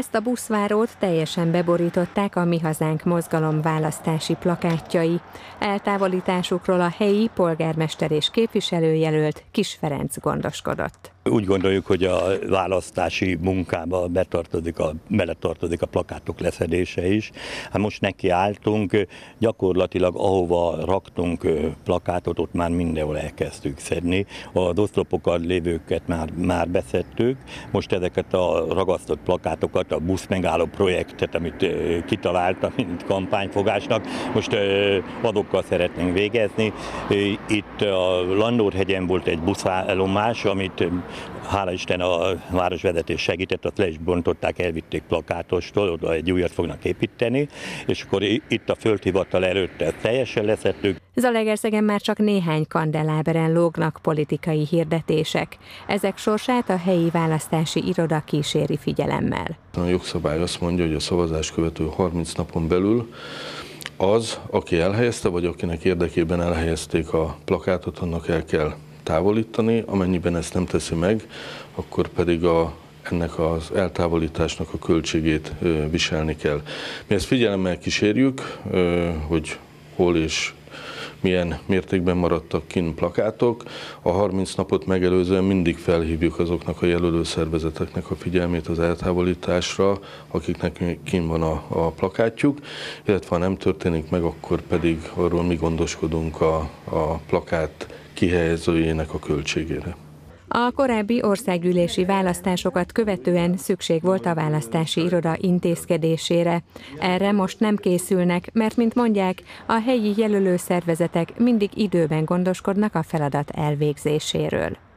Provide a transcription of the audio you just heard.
Ezt a buszvárót teljesen beborították a Mi Hazánk mozgalom választási plakátjai. Eltávolításukról a helyi polgármester és képviselőjelölt Kiss Ferenc gondoskodott. Úgy gondoljuk, hogy a választási munkába beletartozik a plakátok leszedése is. Hát most nekiálltunk, gyakorlatilag ahova raktunk plakátot, ott már mindenhol elkezdtük szedni. Az oszlopokat lévőket már beszedtük. Most ezeket a ragasztott plakátokat, a buszmegálló projektet, amit kitaláltam, mint kampányfogásnak, most azokkal szeretnénk végezni. Itt a Landórhegyen volt egy buszállomás, amit hála Isten a városvezetés segített, azt le is bontották, elvitték plakátostól, oda egy újat fognak építeni, és akkor itt a földhivatal előtt ezt teljesen leszettük. Zalaegerszegen már csak néhány kandeláberen lógnak politikai hirdetések. Ezek sorsát a helyi választási iroda kíséri figyelemmel. A jogszabály azt mondja, hogy a szavazás követő 30 napon belül az, aki elhelyezte, vagy akinek érdekében elhelyezték a plakátot, annak el kell távolítani, amennyiben ezt nem teszi meg, akkor pedig ennek az eltávolításnak a költségét viselni kell. Mi ezt figyelemmel kísérjük, hogy hol és milyen mértékben maradtak kint plakátok. A 30 napot megelőzően mindig felhívjuk azoknak a jelölő szervezeteknek a figyelmét az eltávolításra, akiknek kint van a plakátjuk, illetve ha nem történik meg, akkor pedig arról mi gondoskodunk a plakát kihelyezőjének a költségére. A korábbi országgyűlési választásokat követően szükség volt a választási iroda intézkedésére. Erre most nem készülnek, mert, mint mondják, a helyi jelölő szervezetek mindig időben gondoskodnak a feladat elvégzéséről.